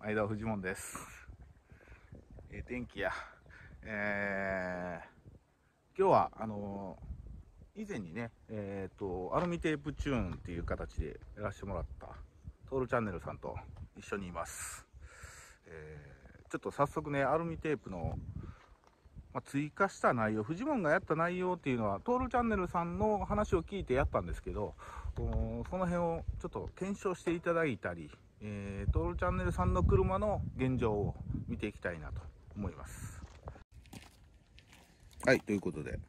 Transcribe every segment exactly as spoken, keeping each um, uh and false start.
相田藤門です。えー、天気や、えー、今日はあのー、以前にね、えーとアルミテープチューンっていう形でやらせてもらったトールチャンネルさんと一緒にいます。えー、ちょっと早速ね、アルミテープの、まあ、追加した内容、藤門がやった内容っていうのはトールチャンネルさんの話を聞いてやったんですけど、その辺をちょっと検証していただいたり、えー、トールチャンネルさんの車の現状を見ていきたいなと思います。はい、ということで、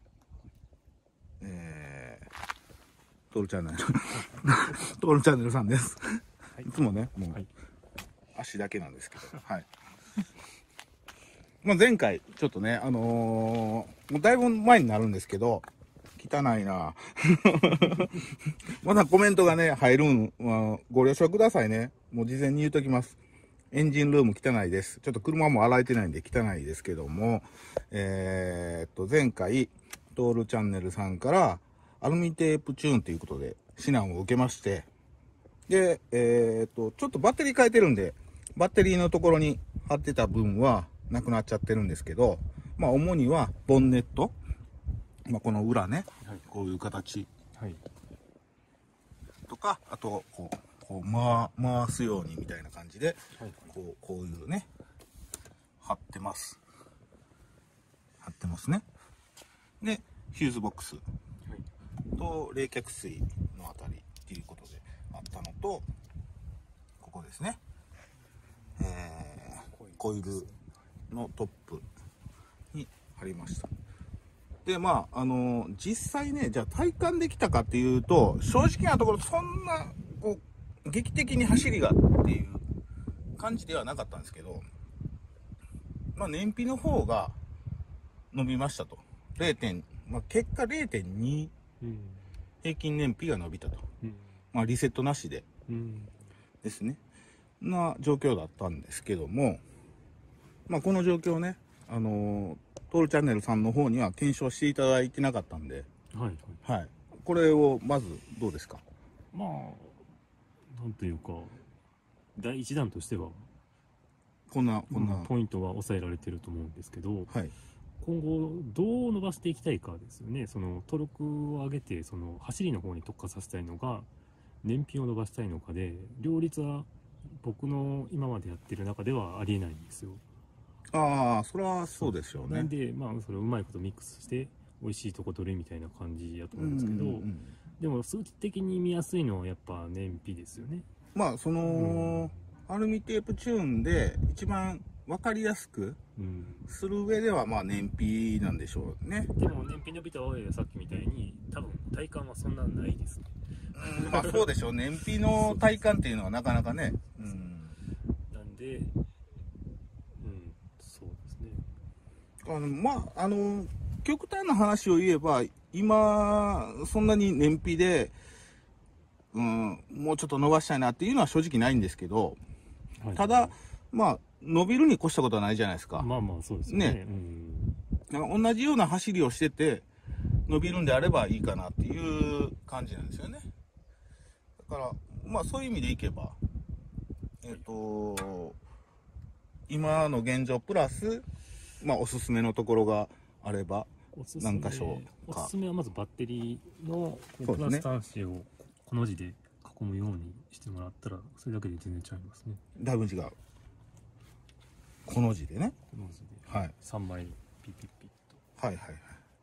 えー、トールチャンネルトールチャンネルさんです。はい、いつもね、もう、はい、足だけなんですけど、はい。まあ前回ちょっとね、あのー、もうだいぶ前になるんですけど、汚いなまだコメントがね入るん、まあ、ご了承くださいね。もう事前に言うときます。エンジンルーム汚いです。ちょっと車も洗えてないんで汚いですけども、えー、っと前回トールチャンネルさんからアルミテープチューンということで指南を受けまして、でえー、っとちょっとバッテリー変えてるんで、バッテリーのところに貼ってた分はなくなっちゃってるんですけど、まあ主にはボンネット、まあ、この裏ね、はい、こういう形、はい、とか、あとこう、こう回、回すようにみたいな感じで、はい、こう、こういうね、貼ってます。貼ってますね。で、フューズボックスと冷却水のあたりっていうことであったのと、ここですね、えー、コイルのトップに貼りました。で、まあ、あのー、実際ね、じゃあ体感できたかっていうと、正直なところそんな、こう、劇的に走りがっていう感じではなかったんですけど、まあ、燃費の方が伸びましたと。れいてん、まあ、結果 れいてんに、うん、平均燃費が伸びたと。うん、まあ、リセットなしで、うん、ですね。な状況だったんですけども、まあ、この状況ね、あのー、トールチャンネルさんの方には検証していただいてなかったんで、はいはい、はい、これをまずどうですか？ まあなんというか第一弾としてはこんなこんな、 うん、ポイントは抑えられてると思うんですけど、 はい、 今後どう伸ばしていきたいかですよね。そのトルクを上げてその走りの方に特化させたいのか、燃費を伸ばしたいのかで、両立は僕の今までやってる中ではありえないんですよ。 ああ、それはそうでしょうね。 なんで、まあ、それをうまいことミックスして、美味しいとこ取るみたいな感じやと思うんですけど、うんうんうん、でも、数値的に見やすいのはやっぱ燃費ですよね。 まあ、その、うん、アルミテープチューンで一番分かりやすくする上では、まあ、燃費なんでしょうね。 でも、燃費伸びた場合はさっきみたいに、多分、体感はそんなないですね。 うん、まあ、そうでしょう。燃費の体感っていうのはなかなかね。うん、 なんで、 あのまああの極端な話を言えば、今そんなに燃費で、うん、もうちょっと伸ばしたいなっていうのは正直ないんですけど、はい、ただまあ伸びるに越したことはないじゃないですか。 まあまあそうですね。ね、 うん、同じような走りをしてて伸びるんであればいいかなっていう感じなんですよね。だからまあそういう意味でいけば、えっと今の現状プラス、まあ、おすすめのところがあれば何箇所か。 おすすめはまずバッテリーのプラス端子をこの字で囲むようにしてもらったら、それだけで全然違いますね。 だいぶ違う。この字でね。 この字で、 はい、 さんまいピッピッピッと。はいはいはい。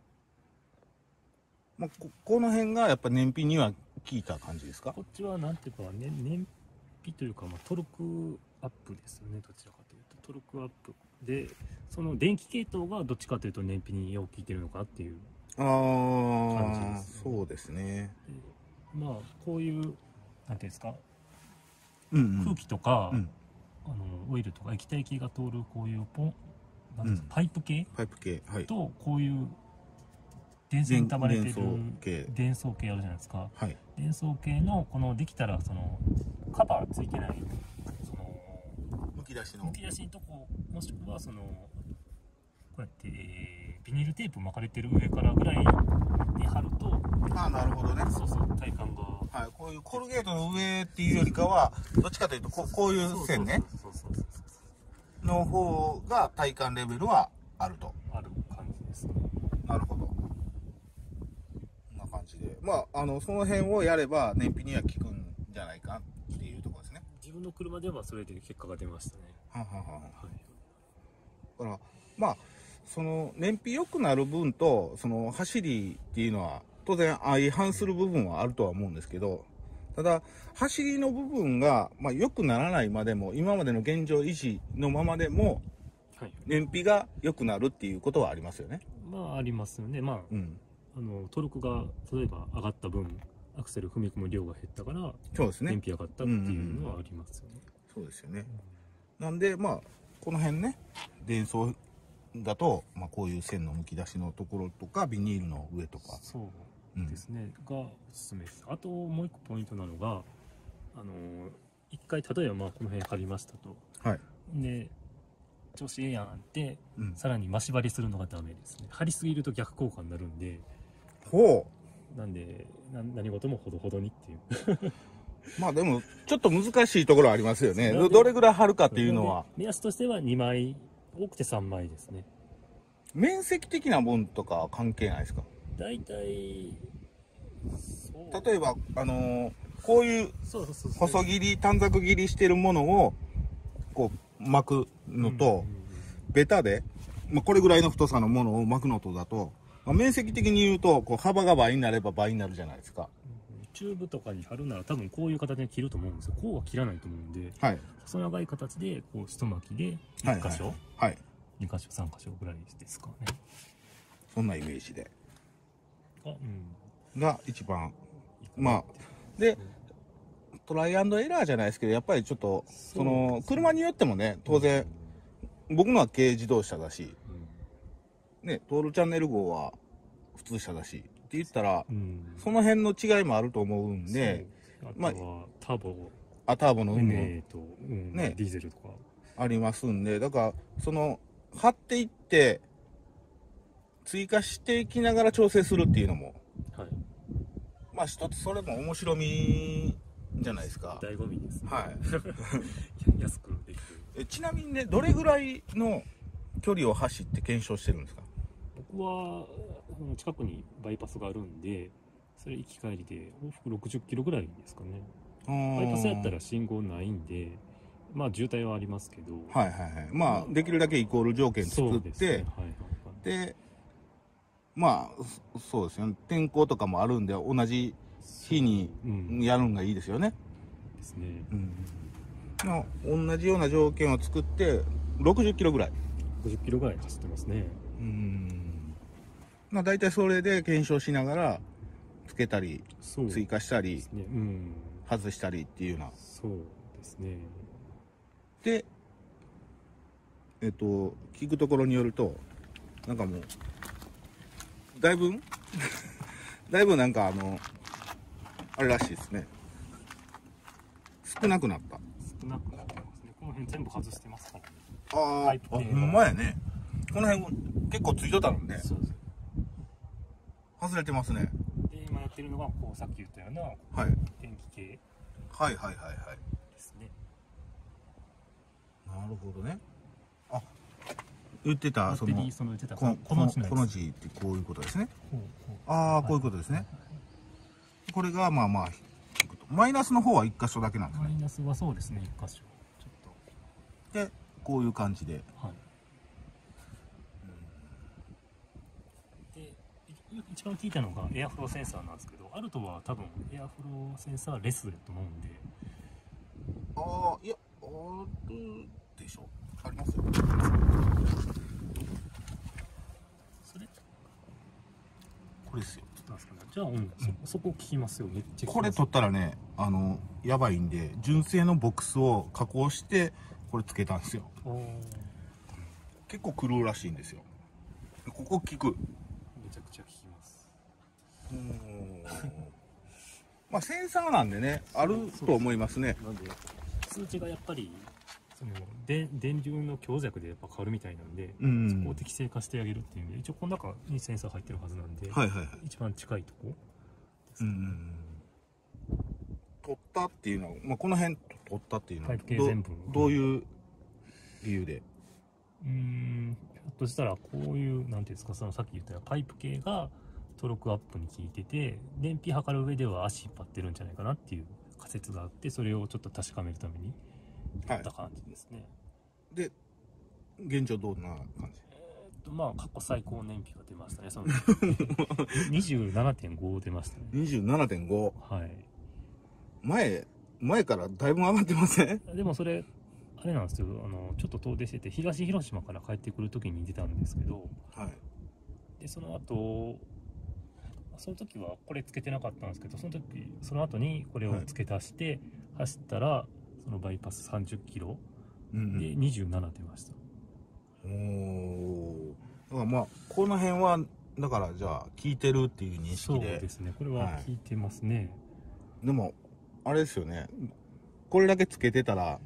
まあ、こ, この辺がやっぱ燃費には効いた感じですか？ こっちはなんていうか、ね、燃費というか、まあ、トルクアップですよね。どちらかというとトルクアップで、その電気系統がどっちかというと燃費によく効いてるのかっていう感じです、 ね。ああ、そうですね。 まあこういうなんていうんですか、 うんうん、 空気とか、 うん、 あのオイルとか液体系が通るこういうポンなんですか、うん、パイプ系、 パイプ系、はい、 とこういう電線に溜まれてる電装系あるじゃないですか。 はい、 電装系のこのできたらそのカバーついてないそのむき出しのむき出しのとこ、もしくはそのこうやって、えー、ビニールテープ巻かれてる上からぐらいに貼ると、 ああなるほどね。 そうそう、体感が、 はい、こういうコルゲートの上っていうよりかはどっちかというとこう、こういう線ね。 そうそうそうそうそう、 の方が体感レベルはあると。 ある感じですね。 なるほど。こんな感じで。まあ、あの、その辺をやれば燃費には効くんじゃないかっていうところですね。 自分の車ではそれで結果が出ましたね。 はんはんはんはん。 はい。 だから、まあ、その燃費良くなる分と、その走りっていうのは、当然相反する部分はあるとは思うんですけど、ただ、走りの部分が、まあ、良くならないまでも、今までの現状維持のままでも、 はい。 燃費が良くなるっていうことはありますよね。 まあ、ありますよね。まあ、 うん。 あの、トルクが、例えば上がった分、アクセル踏み込む量が減ったから、 そうですね。 燃費上がったっていうのはありますよね。 そうですよね。なんで、まあ、この辺ね、電装だと、まあ、こういう線のむき出しのところとか、ビニールの上とか。 そうですね、うん、がおすすめです。あともう一個ポイントなのが、あの一回例えばまあこの辺貼りましたと、 はい、 で調子ええやんって、 うん、 さらに増し張りするのがダメですね。貼りすぎると逆効果になるんで、 ほうなんでな何事もほどほどにっていうまあでもちょっと難しいところありますよね。どれぐらい貼るかっていうのは目安としてはにまい、多くてさんまいですね。 面積的なもんとかは関係ないですか？ 大体例えばあのー、こういう細切り短冊切りしてるものをこう巻くのと、ベタで、まあ、これぐらいの太さのものを巻くのとだと、まあ、面積的に言うとこう幅が倍になれば倍になるじゃないですか。 チューブとかに貼るなら多分こういう形で切ると思うんですよ。こうは切らないと思うんで、 はい、細長い形でこう一巻きでいっ箇所、 はいはい、 に箇所さん箇所ぐらいですかね。 そんなイメージで、 あ、うん、 が一番まあで、トライアンドエラーじゃないですけど、やっぱりちょっとその車によってもね、当然僕のは軽自動車だし、ね、トールチャンネル号は普通車だしって言ったら、その辺の違いもあると思うんで、 あとはターボ、 あターボの有無ね、ディーゼルとかありますんで、だからその貼っていって追加していきながら調整するっていうのも、はい、まあ一つそれも面白みじゃないですか。 醍醐味ですね。 はい。 安くできる。 え、ちなみにね、どれぐらいの距離を走って検証してるんですか？ 僕は近くにバイパスがあるんで、それ行き帰りで往復ろくじゅっキロぐらいですかね。バイパスやったら信号ないんで、まあ渋滞はありますけど。 はいはいはい。まあできるだけイコール条件作って、ね、はいはいはい、で、まあそうですよね。天候とかもあるんで同じ日にやるのがいいですよね。 うん、ですね。 うん。同じような条件を作ってろくじゅっキロぐらい。 ろくじゅっキロぐらい走ってますね。 うん。まあ大体それで検証しながらつけたり追加したり、ね、うん、外したりっていうような。 そうですね。 で、えっと聞くところによるとなんかもうだいぶだいぶなんかあのあれらしいですね。少なくなった。 少なくなってますね。この辺全部外してますからね。 ああ、ほんまやね。この辺結構ついとったのね。そうです。外れてますね。 で、今やってるのがこうさっき言ったような、はい、電気系。 はいはいはいはい。 ですね。 なるほどね。あ、言ってたそのその言ってたこのこのこの字ってこういうことですね。ああ、こういうことですね。これがまあまあマイナスの方はいっ箇所だけなんですね。 マイナスはそうですね、いっ箇所。ちょっとでこういう感じで。はい。 で一番聞いたのがエアフローセンサーなんですけど、アルトは多分エアフローセンサーレスだと思うんで。 ああ、いやあるでしょ。ありますよ。 それこれですよ。 じゃあ、うん、そ, そこ聞きますよ。めっちゃこれ取ったらね、あのやばいんで純正のボックスを加工してこれつけたんですよ。結構狂うらしいんですよ。ここ効く。 めちゃくちゃ効きます。 まあセンサーなんでね、あると思いますね。 なんで数値がやっぱりそので電流の強弱でやっぱ変わるみたいなんで、うん、そこを適正化してあげるっていうんで、一応この中にセンサー入ってるはずなんで、はいはいはい、一番近いとこですね。うん、 取ったっていうのは、まあ、この辺取ったっていうのはタイプ系全部どういう理由で？ うーんひょっとしたらこういうなんていうんですか、そのさっき言ったようなパイプ系がトルクアップに効いてて、燃費測る上では足引っ張ってるんじゃないかなっていう仮説があって、それをちょっと確かめるためにやった感じですね。 で現状どんな感じ？ えーっとまあ過去最高燃費が出ましたね。そのにじゅうななてんご 出ましたね。 にじゅうななてんご。 はい。 前前からだいぶ上がってません？ でもそれあれなんですよ、あのちょっと遠出してて東広島から帰ってくる時に出たんですけど、 はい。 でその後その時はこれつけてなかったんですけど、その時その後にこれを付け足して走ったら、そのバイパスさんじゅっキロうんうん、 でにじゅうなな出ました。 おお。だからまあこの辺はだからじゃあ効いてるっていう認識そうで。 ですね、これは効いてますね。 はい、でもあれですよね。これだけつけてたら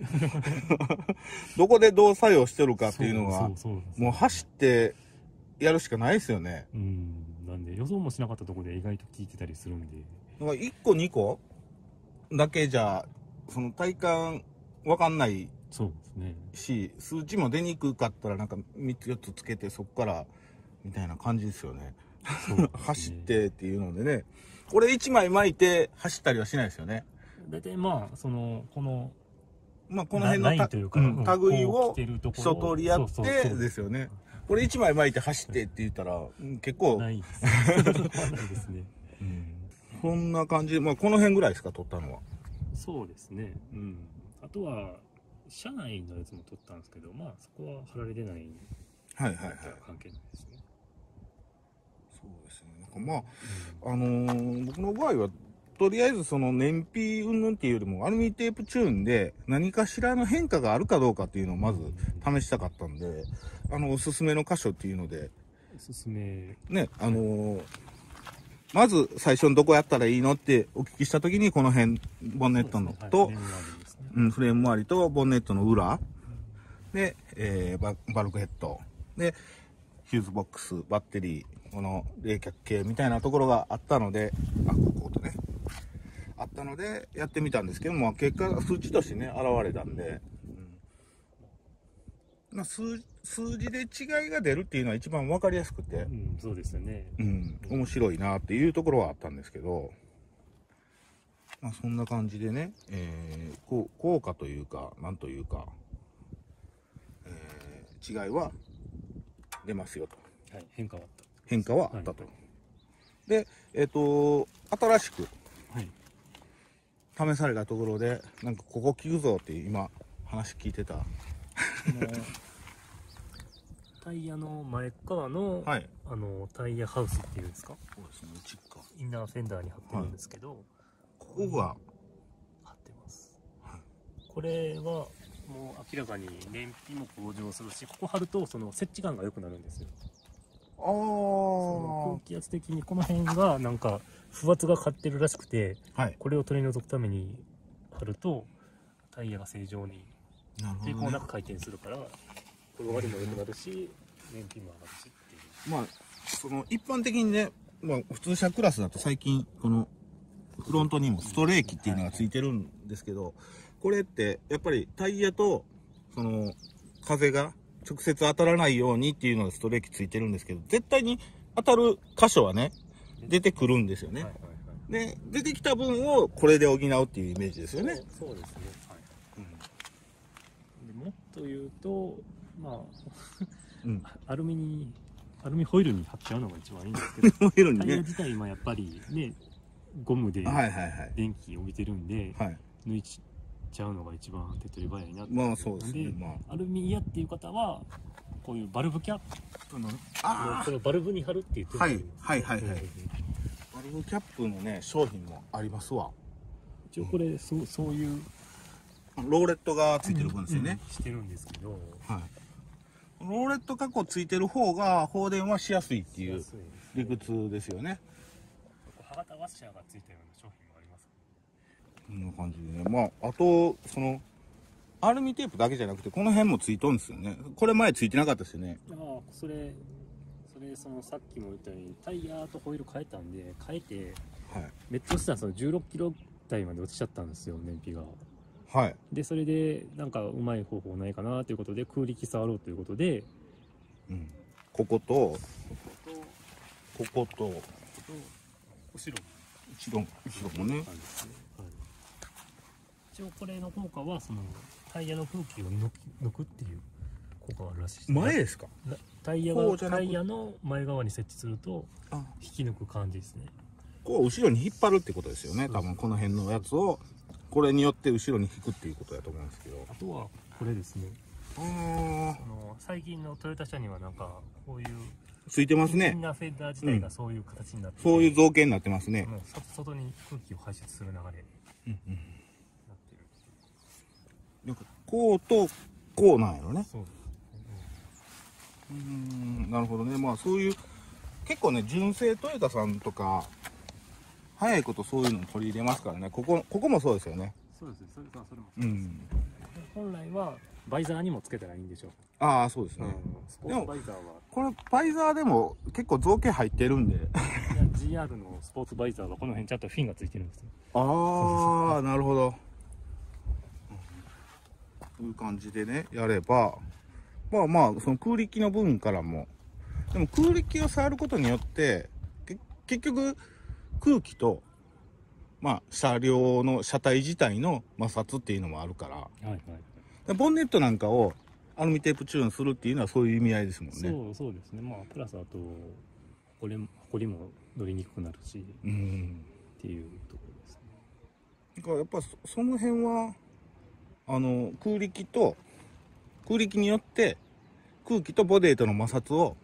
どこでどう作用してるかっていうのがもう走ってやるしかないですよね。 うん、なんで予想もしなかったところで意外と効いてたりするんで、 だからいっこにこだけじゃその体感わかんないそうですねし、数値も出にくかったらなんかみっつよっつつけてそこからみたいな感じですよね。そうですね走ってっていうのでね、これいちまい巻いて走ったりはしないですよね。 大体まあそのこのまあこの辺のた、うん、類を一通りやってですよね。これいちまい巻いて走ってって言ったら、うん、結構ないですないですね、 うん、こんな感じで、まあこの辺ぐらいですか撮ったのは。 そうですね、うん、あとは車内のやつも撮ったんですけど、まあそこは貼られてない、 はいはいはい、 関係ないですね。 そうですね。なんかまあ、うん、あのー、僕の場合はとりあえずその燃費云々っていうよりもアルミテープチューンで何かしらの変化があるかどうかっていうのをまず試したかったんで、あのおすすめの箇所っていうので、 おすすめね、あのー、まず最初にどこやったらいいのってお聞きした時にこの辺ボンネットのと、うん、フレーム周りとボンネットの裏で、えー、バ, バルクヘッドでヒューズボックス、バッテリー、この冷却系みたいなところがあったので、あ、こことねあったのでやってみたんですけども、結果数値としてね現れたんで、うん、まあ、数, 数字で違いが出るっていうのは一番分かりやすくて、 うん、そうですよね、 うん、面白いなっていうところはあったんですけど、まあ、そんな感じでね、えー、こう効果というかなんというか、えー、違いは出ますよと、 はい、変化はあった、 変化はあったと、 はい、 でえっ、ー、と新しく、 はい、 試されたところでなんかここ効くぞっていう今話聞いてたタイヤの前側の、はい、あのタイヤハウスっていうんですか、 そうですね、内側インナーフェンダーに貼ってるんですけど、はい、 ここが貼ってます、はい、これはもう明らかに燃費も向上するし、ここ貼るとその接地感が良くなるんですよ。ああ、空気圧的にこの辺がなんか不圧がかかってるらしくて、はい、これを取り除くために貼るとタイヤが正常に抵抗なく回転するから、転がりも良くなるし燃費も上がるしっていう。 まあその一般的にね、まあ、普通車クラスだと最近このフロントにもストレーキっていうのがついてるんですけど、これってやっぱりタイヤとその風が直接当たらないようにっていうのでストレーキついてるんですけど、絶対に当たる箇所はね出てくるんですよね。はいはいはい、で出てきた分をこれで補うっていうイメージですよね。 そう、そうですね、はい、うん、でもっと言うとまあ、うん、アルミにアルミホイルに貼っちゃうのが一番いいんですけど、ホイルにね、タイヤ自体もやっぱりねゴムで電気を帯びてるんで、はいはいはい、抜いちゃうのが一番手っ取り早いなって。 まあそうですね。まあ、アルミ嫌っていう方はこういうバルブキャップのこのバルブに貼るっていう手があります。はいはいはいはい。バルブキャップのね商品もありますわ。 一応これ、うん、そうそういうローレットがついてる分ですよね。 うんうん、してるんですけど、 はい。ローレット加工ついてる方が放電はしやすいっていう理屈ですよね。 歯型ワッシャーがついたような商品もあります。 こんな感じでね。まああとそのアルミテープだけじゃなくてこの辺もついとるんですよね。これ前ついてなかったですよね。 ああ、それそれそのさっきも言ったようにタイヤとホイール変えたんで変えて、はい、メットしたらそのじゅうろっキロ台まで落ちちゃったんですよ、燃費が。 はい。 でそれでなんかうまい方法ないかなということで空力触ろうということで、 うん、ここと、ここと、 後ろ後ろ、後ろもね。 一応これの効果はそのタイヤの空気を抜き抜くっていう効果があるらしいですね。 前ですか？ タイヤこうじゃなくがタイヤの前側に設置するとあ、 引き抜く感じですね。 こう後ろに引っ張るってことですよね。多分この辺のやつをこれによって後ろに引くっていうことだと思うんですけど。 あとはこれですね。 ああ、 あの最近のトヨタ車にはなんかこういうついてますインね。 ナーフェンダー自体がそういう形になってて、 そういう造形になってますね。 もう外外に空気を排出する流れになってうんうん。 る。 なんかこうとこうなんやろね。 そうです。 うーん、なるほどね。まあそういう結構ね、純正トヨタさんとか早いことそういうのを取り入れますからね。ここここもそうですよね。 そうですね。それそれもうん。 本来はバイザーにもつけたらいいんでしょう。 ああ、そうですね。 スポーツバイザーはこれバイザーでも結構造形入ってるんで。 いや ジーアール のスポーツバイザーはこの辺ちゃんとフィンがついてるんですよ。 ああ、なるほど。こういう感じでね、やれば、まあまあ、その空力の部分からも、でも空力を触ることによって、け結局、空気と、まあ、車両の車体自体の摩擦っていうのもあるから、 はいはい。 でボンネットなんかをアルミテープチューンするっていうのはそういう意味合いですもんね。 そうそうですね。まあプラスあとこれも埃も乗りにくくなるし、 うん。 っていうところですね。 だからやっぱそその辺はあの空力と空力によって空気とボディとの摩擦を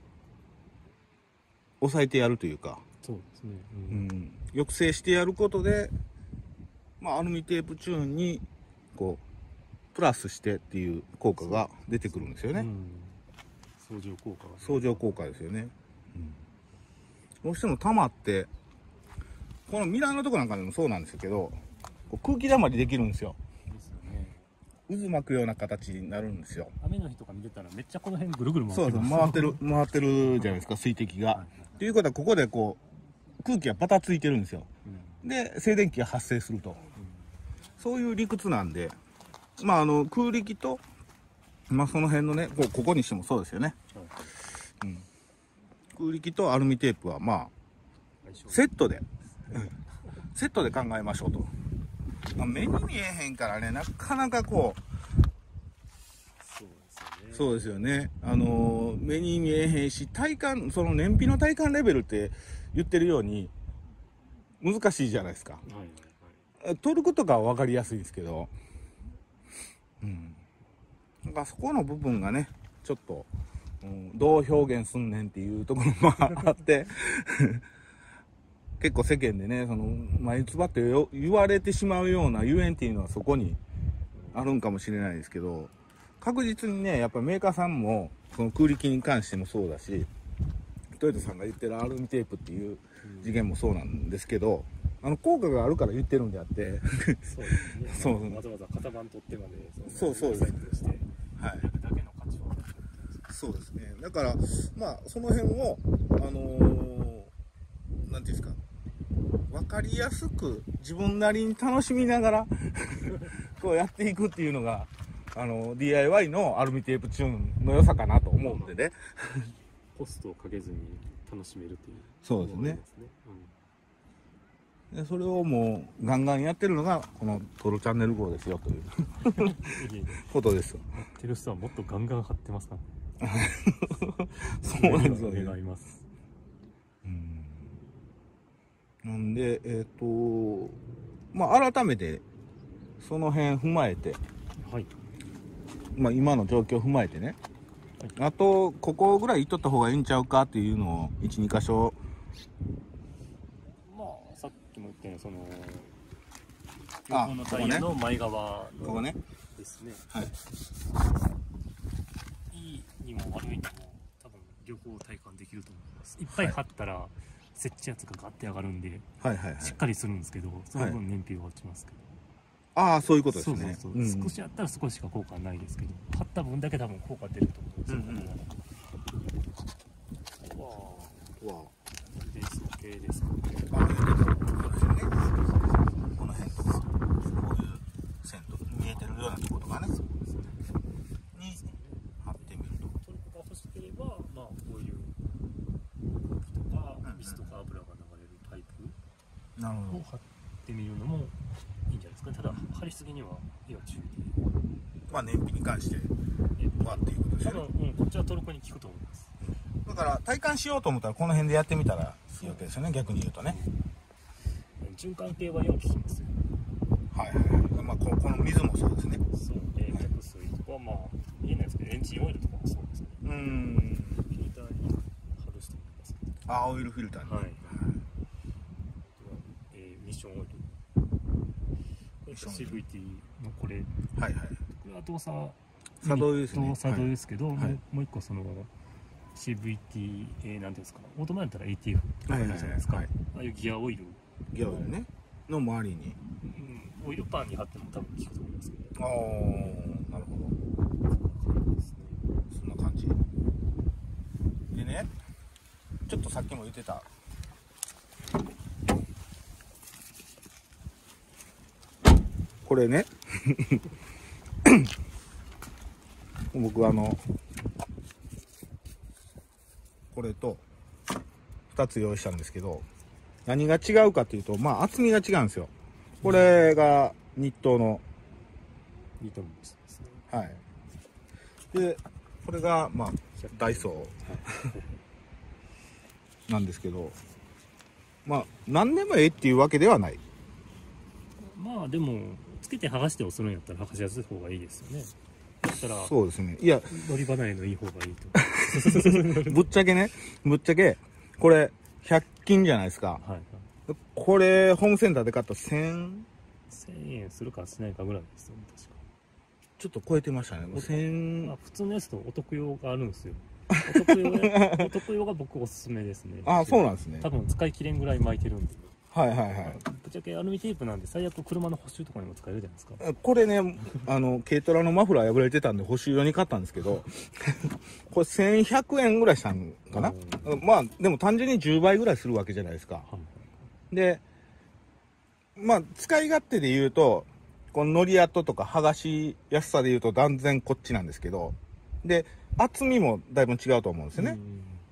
抑えてやるというか、 そうですね。 ううんん、抑制してやることで、まあ、アルミテープチューンにこうプラスしてっていう効果が出てくるんですよね。 うん相乗効果が、 相乗効果ですよね。うん、どうしても玉ってこのミラーのとこなんかでもそうなんですけど、こう空気溜まりできるんですよ。 ですよね。 渦巻くような形になるんですよ。 雨の日とか見てたらめっちゃこの辺ぐるぐる回そうそう、 ってます。 回ってる、回ってるじゃないですか、水滴が。ということは、ここでこう、空気がパタついてるんですよ。 うんで、静電気が発生すると。そういう理屈なんで、まあ、あの、空力と、まあ、その辺のね、こうここにしてもそうですよね。 うんうん。空力とアルミテープは、まあ、 相性セットで、セットで考えましょうと。まあ目に見えへんからね、なかなかこう、 そうですよね。 そうですよね。あのー目に見えへんし、体感、その燃費の体感レベルって言ってるように、難しいじゃないですか。 はいはいはい。 トルクとかは分かりやすいんですけど、うん。なんかそこの部分がね、ちょっと、うん、どう表現すんねんっていうところもあって、結構世間でね、その、眉唾ってよ言われてしまうようなゆえんっていうのはそこにあるんかもしれないですけど、確実にね、やっぱメーカーさんも、その空力に関してもそうだし、トヨタさんが言ってるアルミテープっていう次元もそうなんですけど、あの効果があるから言ってるんであってそうですね。 そうわざわざ型番取ってまでそうそうサイクルしてはいやるだけの価値はある。 そうですね。だからまあその辺をあのー、なんていうんですか、分かりやすく自分なりに楽しみながらこうやっていくっていうのがあの ディーアイワイ のアルミテープチューンの良さかなと思うんでね。 コストをかけずに楽しめるという。 そうですね。 うんでそれをもうガンガンやってるのがこのトロチャンネル号ですよということですよ。 テルスはもっとガンガン張ってますからね。 そうなんですよね。 願います。 うんなんでえっ、とまあ改めてその辺踏まえて、 はい。 まあ今の状況を踏まえてね、 はいあとここぐらい行っとった方がいいんちゃうかっていうのをいち、に箇所。 まあさっきも言ったようにそのあ横のタイヤの前側のここね。 ですね。 はい。 いいにも悪いにも多分両方体感できると思います。いっぱい張ったら接地圧がガッて上がるんではいはいはい。 しっかりするんですけど、その分燃費が落ちますけど。 ああ、そういうことですそうそうね。 そう、 うん少しあったら少ししか効果はないですけど、張った分だけ多分効果出ると思うんですよ。 うんうんわあ、 わベース系ですかね。 あ、あ、この辺とか、こういう線と見えててみるのもいいんじゃないですか。ただ貼りすぎには要注意で。 まあ燃費に関してはっていうことです多よね。 分、うん、こっちはトルコに効くと思います。 だから体感しようと思ったらこの辺でやってみたらいいわけですよね、逆に言うとね。 循環系はよく効きますよ。 はいはいはい。まあこのこの水もそうですね。 そう、冷却水とか、まあ言えないですけど、エンジンオイルとかもそうですね。 うーん。 フィルターに貼る人もいますけど。 あ、オイルフィルターに。 はい。えーミッションオイル。これ シーブイティー のこれ。 はいはい。 これは動作作動ですね。 作動ですけど、 はいもうもう一個その シーブイティー、えー、なんていうんですか、オートマやったら エーティーエフ とかいるじゃないですか。 はいはいああいうギアオイル。 ギアオイルね。の周りに。 うん、オイルパンに貼っても多分効くと思いますけど。 ああ、なるほど。そんな感じ。でね、ちょっとさっきも言ってた。これね。僕あの、これとふたつ用意したんですけど、何が違うかっていうと、まあ厚みが違うんですよ。これが日東の、 いいと思いますね。 はい。で、これがまあダイソーなんですけど、まあ何でもええっていうわけではない。 まあでもつけて剥がして押するんやったら剥がしやすい方がいいですよね。だったらそうですね。いや、 乗り離れのいい方がいいと。 ぶっちゃけね、ぶっちゃけこれひゃく均じゃないですか。 はいはい。 これホームセンターで買ったせんせんえんするかしないかぐらいですよね、確か。 ちょっと超えてましたね。せんまあ、普通のやつとお得用があるんですよ。お得用がお得用が僕おすすめですね。 あ、そうなんですね。 多分使い切れんぐらい巻いてるんで。 はいはいはい。 ぶっちゃけアルミテープなんで最悪車の補修とかにも使えるじゃないですか。 これね、あの、軽トラのマフラー破れてたんで補修用に買ったんですけど、これせんひゃくえんぐらいしたんかな。まあ、でも単純にじゅうばいぐらいするわけじゃないですか。 はい、 で、まあ、使い勝手で言うと、この乗り跡とか剥がしやすさで言うと断然こっちなんですけど、で、厚みもだいぶ違うと思うんですよね。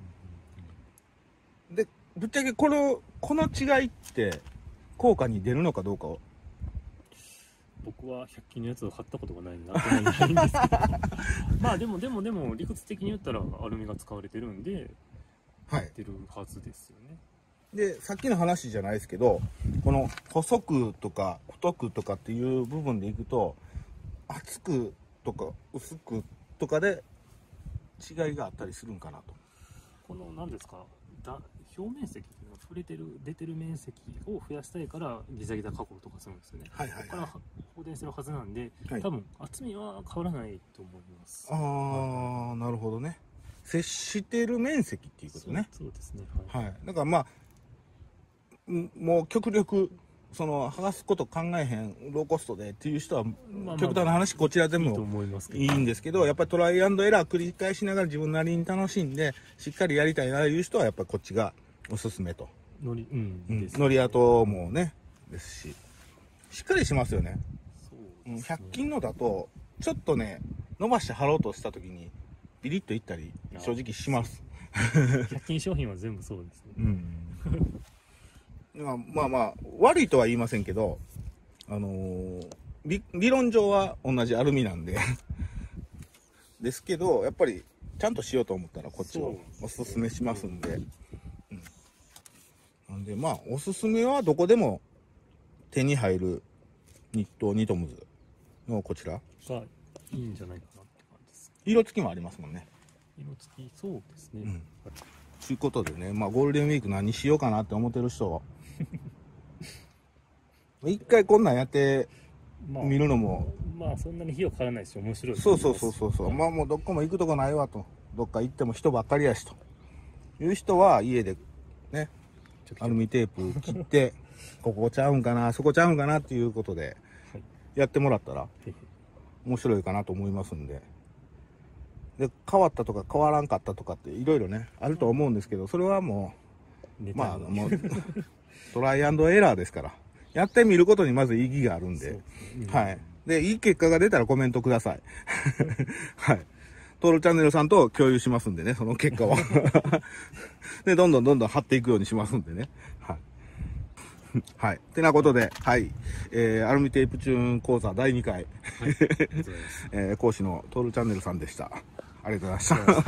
で、ぶっちゃけこの、この違いって効果に出るのかどうかを。 僕はひゃく均のやつを買ったことがないなってないんですけどまあでもでもでも理屈的に言ったらアルミが使われてるんではい。 出るはずですよね。 で、さっきの話じゃないですけど、この細くとか太くとかっていう部分でいくと、厚くとか薄くとかで違いがあったりするんかなと。 この何ですか、だ表面積っていうのは触れてる出てる面積を増やしたいからギザギザ加工とかするんですよね。 はいはいはい。 ここから放電するはずなんで、 はい、 多分厚みは変わらないと思います。 ああ、はい、なるほどね。接してる面積っていうことね。 そう、そうですね。 はい。はい、だからまあ、もう極力その剥がすこと考えへんローコストでっていう人は、まあ、極端な話こちらでもいいんですけど、やっぱりトライアンドエラー繰り返しながら自分なりに楽しんでしっかりやりたいなという人はやっぱりこっちがおすすめと。 乗り、うんうん、乗り跡もねですし、しっかりしますよね。そうですね。ひゃく均のだとちょっとね伸ばして貼ろうとした時にビリッといったり正直します。 ひゃく均商品は全部そうですね。 うんまあまあまあ悪いとは言いませんけど、あのー、理, 理論上は同じアルミなんでですけど、やっぱりちゃんとしようと思ったらこっちをおすすめしますんで、うん、なんでまあおすすめはどこでも手に入るニットニトムズのこちらがいいんじゃないかなって感じです。 色付きもありますもんね。 色付き、そうですね。 うんということでね、まあゴールデンウィーク何しようかなって思ってる人は一回こんなんやって見るのも、 まあ、まあそんなに費用かからないし面白い。 そうそうそうそうそう、まあもうどこも行くとこないわと、どっか行っても人ばっかりやしという人は家でねアルミテープ切ってここちゃうんかなそこちゃうんかなっていうことでやってもらったら面白いかなと思いますんで。で変わったとか変わらんかったとかっていろいろねあると思うんですけど、それはもうまあもうトライアンドエラーですからやってみることにまず意義があるんで、うん、はい。でいい結果が出たらコメントくださいはい。トールチャンネルさんと共有しますんでね、その結果はでどんどんどんどん貼っていくようにしますんでね、はい。 はい。てなことで、はい。えー、アルミテープチューン講座だいにかい、 はい、ありがとうございます。 えー、講師のトールチャンネルさんでした。ありがとうございました。